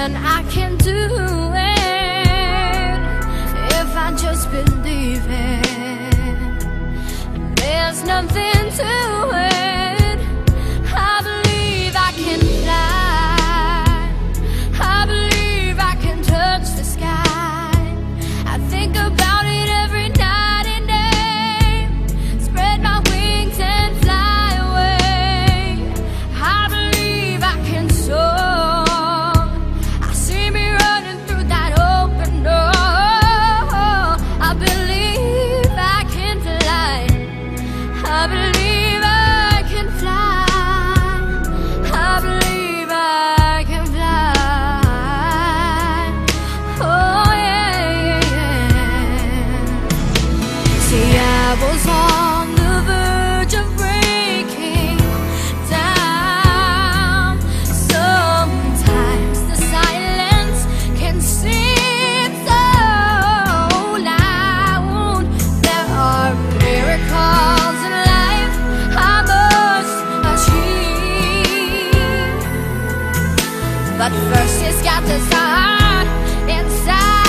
and I can do it if I just believe it. There's nothing to it. I believe I can fly. I believe I can touch the sky. I think about it every night and day. Spread my wings and fly away. I believe I can soar. I see me running through that open door. I believe I can fly. I believe I can fly. I believe I can fly. Oh yeah, yeah. See, I was on the verge of breaking down. Sometimes the silence can seem so loud. There are miracles in life I must achieve, but first it's got to start inside.